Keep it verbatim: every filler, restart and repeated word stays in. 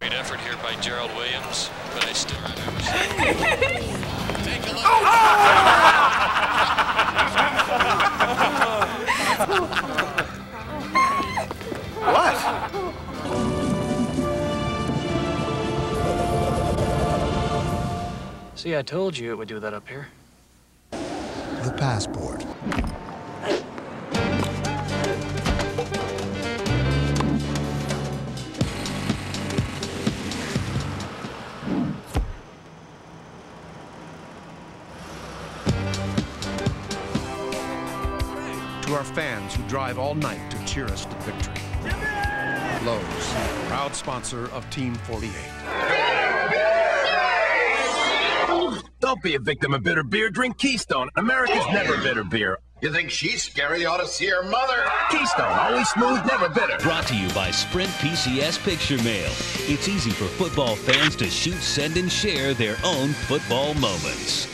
Great effort here by Gerald Williams, but I still have never seen. Take a look. What? See, I told you it would do that up here. The Passport. To our fans who drive all night to cheer us to victory. Lowe's, proud sponsor of Team forty-eight. Don't be a victim of bitter beer. Drink Keystone. America's never bitter beer. You think she's scary? You ought to see her mother. Keystone, always smooth, never bitter. Brought to you by Sprint P C S Picture Mail. It's easy for football fans to shoot, send, and share their own football moments.